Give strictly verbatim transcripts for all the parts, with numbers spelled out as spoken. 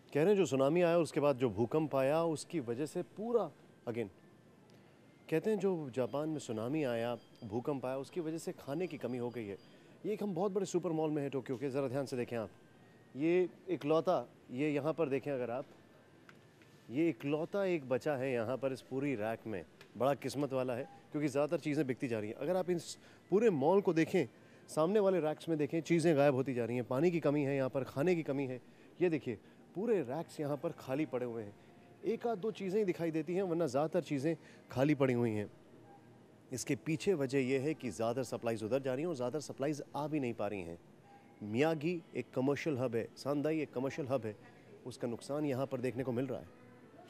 कह रहे हैं जो सुनामी आया उसके बाद जो भूकंप आया उसकी वजह से पूरा अगेन कहते हैं जो जापान में सुनामी आया भूकंप आया उसकी वजह से खाने की कमी हो गई है। ये एक हम बहुत बड़े सुपर मॉल में है टोक्यो के, ज़रा ध्यान से देखें आप। ये इकलौता ये यहाँ पर देखें अगर आप, ये इकलौता एक बचा है यहाँ पर इस पूरी रैक में। बड़ा किस्मत वाला है क्योंकि ज़्यादातर चीज़ें बिकती जा रही हैं। अगर आप इस पूरे मॉल को देखें, सामने वाले रैक्स में देखें, चीज़ें गायब होती जा रही हैं। पानी की कमी है यहाँ पर, खाने की कमी है। ये देखिए पूरे रैक्स यहाँ पर खाली पड़े हुए हैं। एक आध दो चीज़ें ही दिखाई देती हैं वरना ज़्यादातर चीज़ें खाली पड़ी हुई हैं। इसके पीछे वजह यह है कि ज़्यादा सप्लाईज़ उधर जा रही हैं और ज़्यादा सप्लाईज़ आ भी नहीं पा रही हैं। मियागी एक कमर्शियल हब है, सांदाई एक कमर्शियल हब है, उसका नुकसान यहाँ पर देखने को मिल रहा है।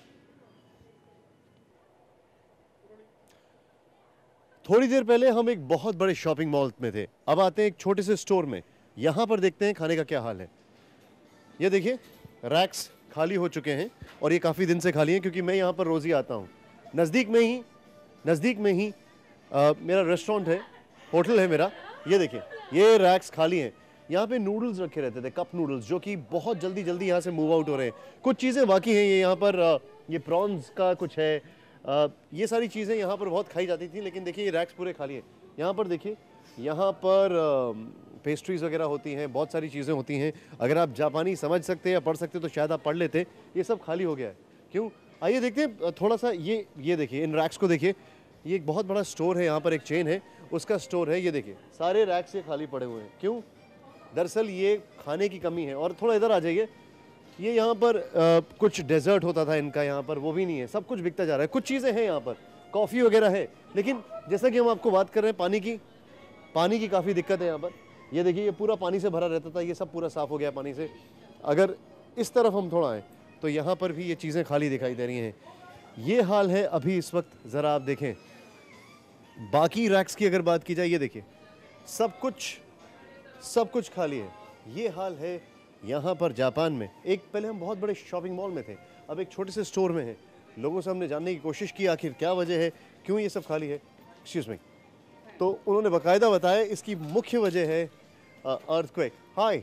थोड़ी देर पहले हम एक बहुत बड़े शॉपिंग मॉल में थे, अब आते हैं एक छोटे से स्टोर में। यहाँ पर देखते हैं खाने का क्या हाल है। ये देखिए रैक्स खाली हो चुके हैं और ये काफ़ी दिन से खाली हैं क्योंकि मैं यहाँ पर रोज़ ही आता हूँ। नज़दीक में ही नज़दीक में ही आ, मेरा रेस्टोरेंट है, होटल है मेरा। ये देखिए ये रैक्स खाली हैं। यहाँ पे नूडल्स रखे रहते थे, कप नूडल्स, जो कि बहुत जल्दी जल्दी यहाँ से मूव आउट हो रहे हैं। कुछ चीज़ें बाकी हैं, ये यहाँ पर आ, ये प्रॉन्स का कुछ है, आ, ये सारी चीज़ें यहाँ पर बहुत खाई जाती थी, लेकिन देखिए ये रैक्स पूरे खाली हैं। यहाँ पर देखिए, यहाँ पर पेस्ट्रीज़ वगैरह होती हैं, बहुत सारी चीज़ें होती हैं। अगर आप जापानी समझ सकते या पढ़ सकते तो शायद आप पढ़ लेते। ये सब खाली हो गया है, क्यों? आइए देखते हैं थोड़ा सा। ये ये देखिए इन रैक्स को देखिए, ये एक बहुत बड़ा स्टोर है, यहाँ पर एक चेन है उसका स्टोर है। ये देखिए सारे रैक्स ये खाली पड़े हुए हैं, क्यों? दरअसल ये खाने की कमी है। और थोड़ा इधर आ जाइए, ये यहाँ पर आ, कुछ डेजर्ट होता था इनका, यहाँ पर वो भी नहीं है, सब कुछ बिकता जा रहा है। कुछ चीज़ें हैं यहाँ पर, कॉफ़ी वगैरह है, लेकिन जैसा कि हम आपको बात कर रहे हैं पानी की पानी की काफ़ी दिक्कत है यहाँ पर। ये देखिए ये पूरा पानी से भरा रहता था, ये सब पूरा साफ़ हो गया पानी से। अगर इस तरफ हम थोड़ा आएँ तो यहाँ पर भी ये चीज़ें खाली दिखाई दे रही हैं। ये हाल है अभी इस वक्त, ज़रा आप देखें। बाकी रैक्स की अगर बात की जाए, ये देखिए सब कुछ सब कुछ खाली है। ये हाल है यहाँ पर जापान में। एक पहले हम बहुत बड़े शॉपिंग मॉल में थे, अब एक छोटे से स्टोर में हैं। लोगों से हमने जानने की कोशिश की आखिर क्या वजह है, क्यों ये सब खाली है। Excuse me. तो उन्होंने बाकायदा बताया इसकी मुख्य वजह है अर्थक्वेक। हाय,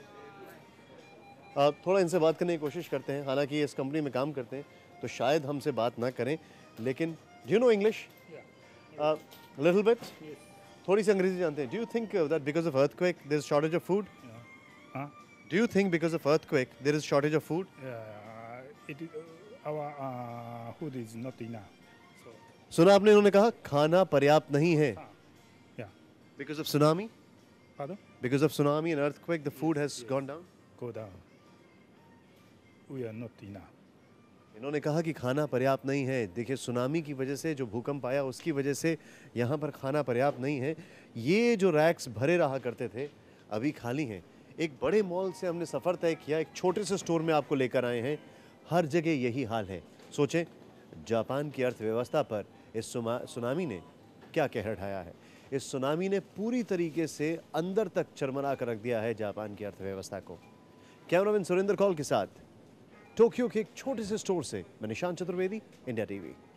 थोड़ा इनसे बात करने की कोशिश करते हैं, हालांकि ये इस कंपनी में काम करते हैं तो शायद हमसे बात ना करें, लेकिन do you know English? Little bit, थोड़ी सी अंग्रेजी जानते हैं। Do you think that because of earthquake there is shortage of food? Do you think because of earthquake there is shortage of food? It is, our uh, food is not enough. So, सुना आपने, उन्होंने कहा खाना पर्याप्त नहीं है। yeah. Because of tsunami Pardon? Because of tsunami and earthquake the food has gone down. Go down. We are not enough. इन्होंने कहा कि खाना पर्याप्त नहीं है। देखिए सुनामी की वजह से जो भूकंप आया उसकी वजह से यहाँ पर खाना पर्याप्त नहीं है। ये जो रैक्स भरे रहा करते थे अभी खाली हैं। एक बड़े मॉल से हमने सफ़र तय किया, एक छोटे से स्टोर में आपको लेकर आए हैं। हर जगह यही हाल है। सोचें जापान की अर्थव्यवस्था पर इस सुनामी ने क्या कहर ढाया है। इस सुनामी ने पूरी तरीके से अंदर तक चरमरा कर रख दिया है जापान की अर्थव्यवस्था को। कैमरामैन सुरेंद्र कौल के साथ टोक्यो के एक छोटे से स्टोर से मैं निशांत चतुर्वेदी, इंडिया टीवी।